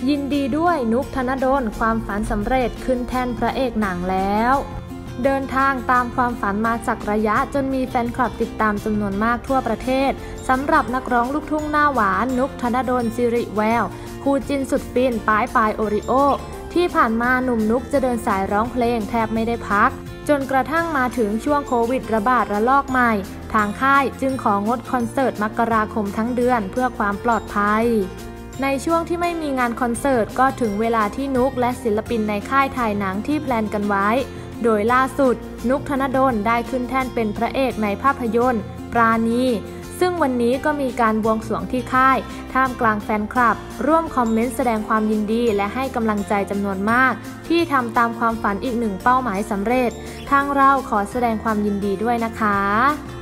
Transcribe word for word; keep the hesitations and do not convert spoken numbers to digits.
ยินดีด้วยนุกธนดลความฝันสำเร็จขึ้นแท่นพระเอกหนังแล้วเดินทางตามความฝันมาสักระยะจนมีแฟนคลับติดตามจำนวนมากทั่วประเทศสำหรับนักร้องลูกทุ่งหน้าหวานนุกธนดลสิริแววคู่จิ้นสุดฟินป้ายปายโอริโอที่ผ่านมาหนุ่มนุกจะเดินสายร้องเพลงแทบไม่ได้พักจนกระทั่งมาถึงช่วงโควิดระบาดระลอกใหม่ทางค่ายจึงของดคอนเสิร์ตมกราคมทั้งเดือนเพื่อความปลอดภัยในช่วงที่ไม่มีงานคอนเสิร์ตก็ถึงเวลาที่นุกและศิลปินในค่ายถ่ายหนังที่แพลนกันไว้โดยล่าสุดนุกธนดลได้ขึ้นแท่นเป็นพระเอกในภาพยนตร์ปราณีซึ่งวันนี้ก็มีการบวงสรวงที่ค่ายท่ามกลางแฟนคลับร่วมคอมเมนต์แสดงความยินดีและให้กำลังใจจำนวนมากที่ทำตามความฝันอีกหนึ่งเป้าหมายสำเร็จทางเราขอแสดงความยินดีด้วยนะคะ